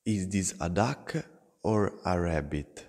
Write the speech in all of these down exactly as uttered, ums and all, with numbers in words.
Is this a duck or a rabbit?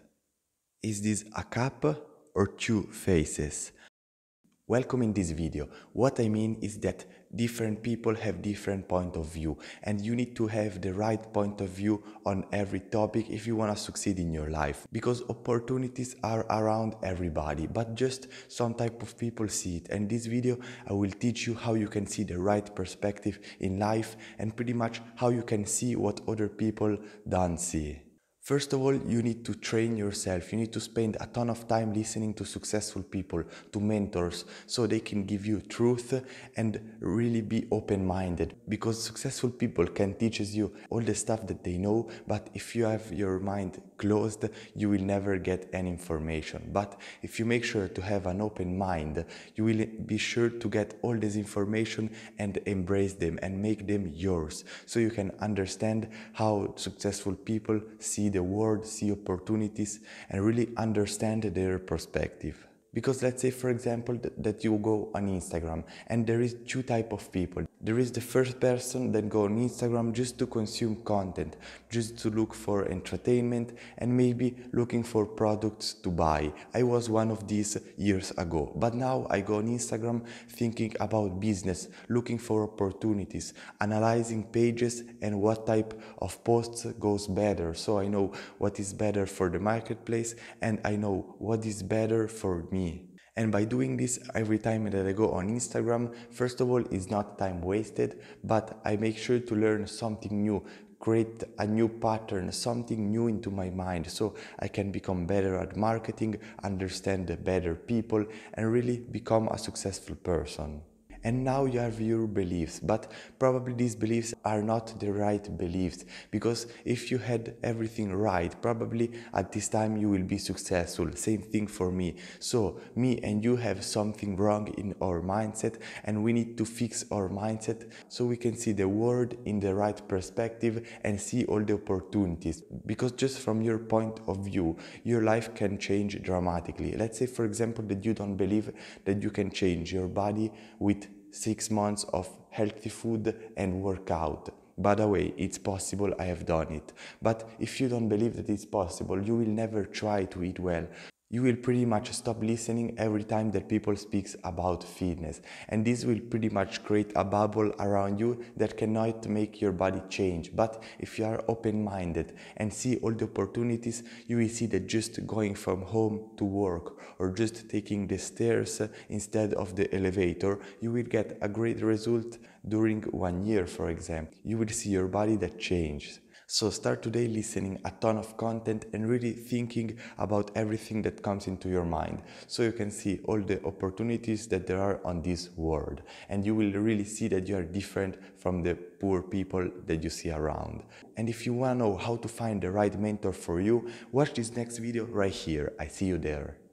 Is this a cup or two faces? Welcome in this video. What I mean is that different people have different point of view, and you need to have the right point of view on every topic if you want to succeed in your life, because opportunities are around everybody, but just some type of people see it. And this video I will teach you how you can see the right perspective in life and pretty much how you can see what other people don't see. First of all, you need to train yourself. You need to spend a ton of time listening to successful people, to mentors, so they can give you truth and really be open-minded. Because successful people can teach you all the stuff that they know, but if you have your mind closed, you will never get any information. But if you make sure to have an open mind, you will be sure to get all this information and embrace them and make them yours, so you can understand how successful people see the world, see opportunities, and really understand their perspective. Because let's say, for example, th that you go on Instagram and there is two type of people. There is the first person that go on Instagram just to consume content, just to look for entertainment and maybe looking for products to buy. I was one of these years ago, but now I go on Instagram thinking about business, looking for opportunities, analyzing pages and what type of posts goes better, so I know what is better for the marketplace and I know what is better for me. And by doing this every time that I go on Instagram, first of all, it's not time wasted, but I make sure to learn something new, create a new pattern, something new into my mind, so I can become better at marketing, understand better people, and really become a successful person. And now you have your beliefs, but probably these beliefs are not the right beliefs, because if you had everything right, probably at this time you will be successful. Same thing for me. So me and you have something wrong in our mindset, and we need to fix our mindset so we can see the world in the right perspective and see all the opportunities. Because just from your point of view, your life can change dramatically. Let's say, for example, that you don't believe that you can change your body with six months of healthy food and workout. By the way, it's possible, I have done it. But if you don't believe that it's possible, you will never try to eat well. You will pretty much stop listening every time that people speak about fitness. And this will pretty much create a bubble around you that cannot make your body change. But if you are open-minded and see all the opportunities, you will see that just going from home to work or just taking the stairs instead of the elevator, you will get a great result during one year, for example. You will see your body that changes. So start today listening a ton of content and really thinking about everything that comes into your mind, so you can see all the opportunities that there are on this world, and you will really see that you are different from the poor people that you see around. And if you want to know how to find the right mentor for you, watch this next video right here. I see you there.